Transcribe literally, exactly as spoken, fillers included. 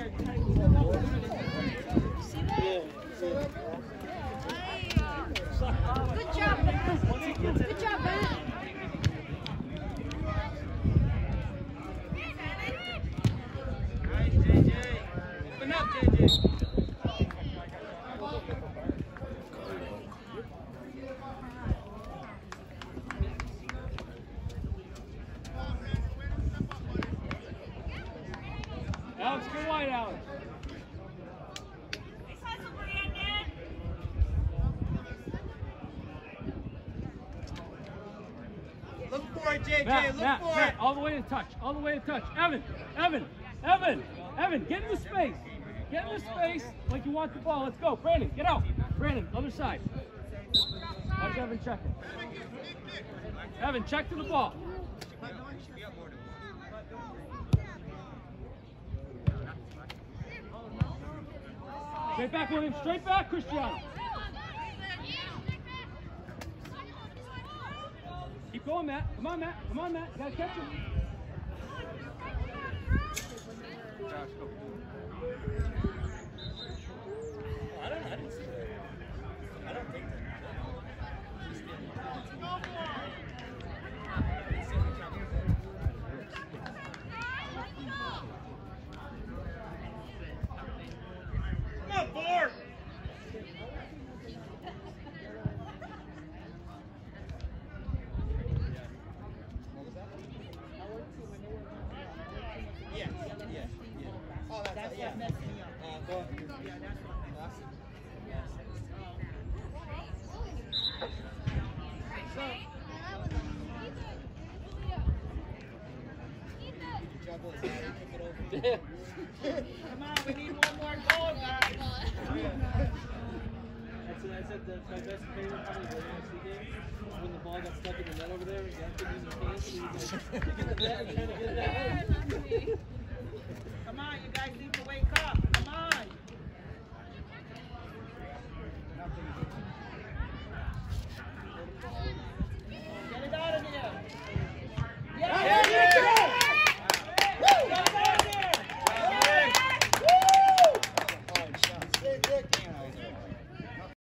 Good job, man. Good job, man. Nice, J J. Open up, J J. Alex, go wide, Alex. Look for it, J J. Matt, Look Matt, for Matt, it. all the way to touch, all the way to touch. Evan, Evan, Evan, Evan, get in the space. Get in the space like you want the ball. Let's go. Brandon, get out. Brandon, other side. Watch Evan checking. Evan, check to the ball. Straight back, William. Straight back, Cristiano. Keep going, Matt. Come on, Matt. Come on, Matt. You gotta catch him. Josh, go. I don't, I didn't see that. I don't think that. Come on, four. Yeah, yeah, yeah. Oh, that's, that's yeah. What messed me up. Uh, go ahead. Yeah, that's what messed me up. Come on, we need one more goal, guys. That's what I said. That's my best favorite part of the N F C game. When the ball got stuck in the net over there, and Yankin was in the case, and he was like, get the net and trying to get it out.